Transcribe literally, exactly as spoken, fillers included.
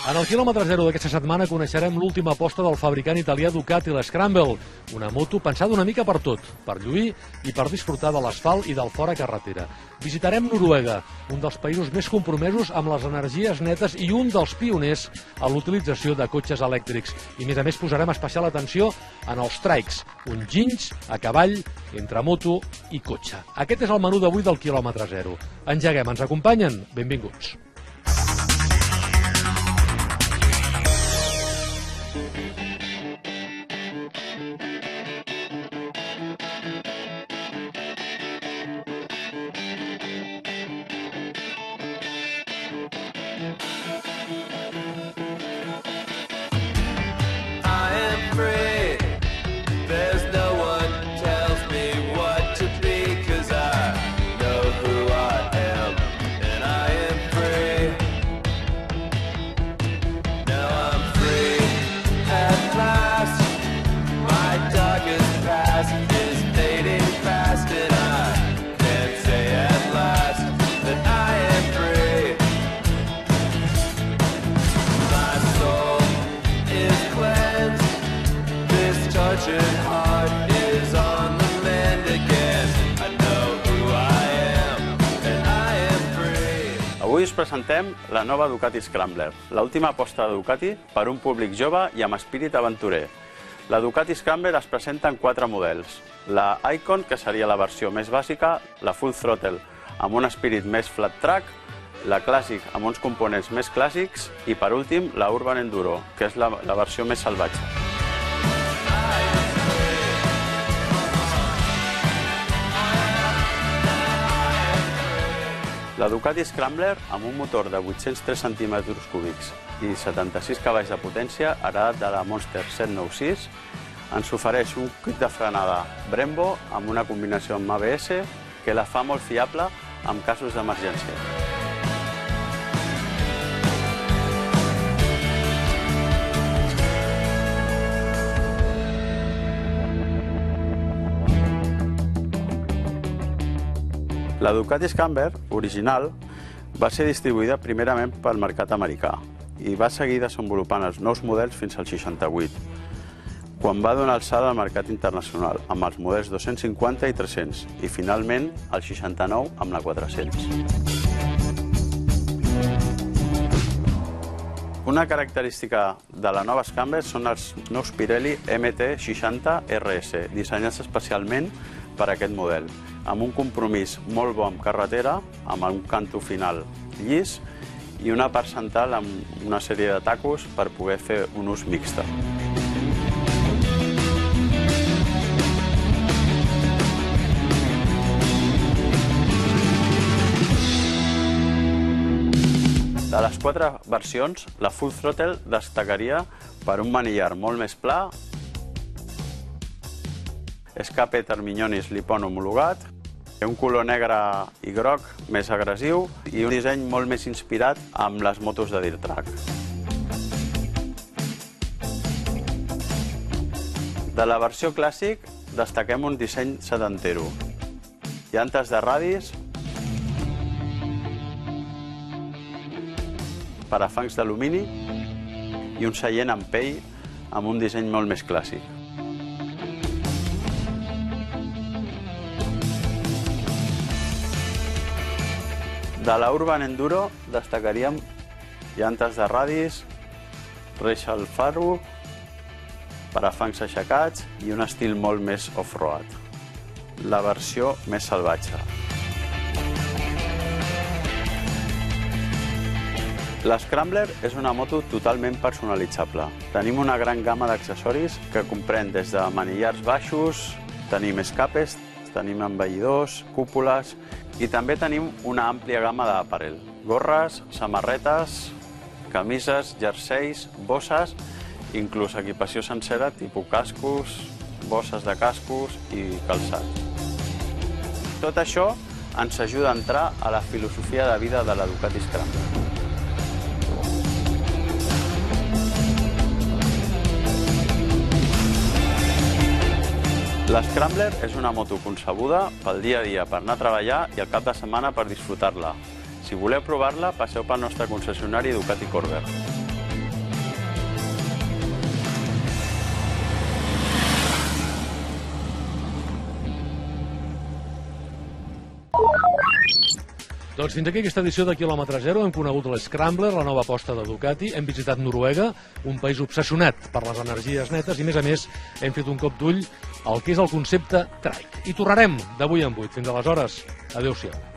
En el quilòmetre zero d'aquesta setmana coneixerem l'última aposta del fabricant italià Ducati, l'Scramble, una moto pensada una mica per tot, per lluir i per disfrutar de l'asfalt i del fora carretera. Visitarem Noruega, un dels països més compromesos amb les energies netes i un dels pioners a l'utilització de cotxes elèctrics. I, a més a més, posarem especial atenció en els trikes, uns ginys a cavall entre moto i cotxe. Aquest és el menú d'avui del quilòmetre zero. Engeguem, ens acompanyen? Benvinguts. Avui us presentem la nova Ducati Scrambler, l'última aposta de Ducati per un públic jove i amb espírit aventurer. La Ducati Scrambler es presenta en quatre models. La Icon, que seria la versió més bàsica, la Full Throttle, amb un espírit més flat track, la Classic, amb uns components més clàssics, i per últim, la Urban Enduro, que és la, la versió més salvatge. La Ducati Scrambler, amb un motor de vuit-cents tres centímetres cúbics i setanta-sis cavalls de potència, heredat de la Monster set nou sis, ens ofereix un kit de frenada Brembo amb una combinació amb A B S que la fa molt fiable en casos d'emergència. La Ducati Scrambler original va ser distribuïda primerament pel mercat americà i va seguir desenvolupant els nous models fins al seixanta-vuit, quan va donar alçada al mercat internacional amb els models dos-cents cinquanta i tres-cents i finalment al seixanta-nou amb la quatre-cents. Una característica de la nova Scrambler són els nous Pirelli M T seixanta R S, dissenyats especialment per a aquest model, amb un compromís molt bo amb carretera, amb un canto final llis i una part central amb una sèrie de tacos per poder fer un ús mixta. De les quatre versions, la Full Throttle destacaria per un manillar molt més pla, escape Termignonis Lipon homologat, un color negre i groc més agressiu i un disseny molt més inspirat amb les motos de dirt track. De la versió clàssic destaquem un disseny sedentero, llantes de radis, parafangs d'alumini i un seient amb pell amb un disseny molt més clàssic. De la Urban Enduro destacaríem llantes de radis, reix al faro, parafangs aixecats i un estil molt més off-road. La versió més salvatge. La Scrambler és una moto totalment personalitzable. Tenim una gran gamma d'accessoris que comprèn des de manillars baixos, tenim escapes, tenim embellidors, cúpules i també tenim una àmplia gamma d'aparell. Gorres, samarretes, camises, jerseis, bosses, inclús equipació sencera tipus cascos, bosses de cascos i calçat. Tot això ens ajuda a entrar a la filosofia de vida de la Ducati Scrambler. La Scrambler és una moto concebuda pel dia a dia per anar a treballar i el cap de setmana per disfrutar-la. Si voleu provar-la, passeu pel nostre concessionari Ducati Corber. Doncs fins aquí aquesta edició de Quilòmetre Zero. Hem conegut l'Scrambler, la nova aposta de Ducati. Hem visitat Noruega, un país obsessionat per les energies netes, i, a més a més, hem fet un cop d'ull al que és el concepte trike. I tornarem d'avui en vuit. Fins aleshores, adéu-siau.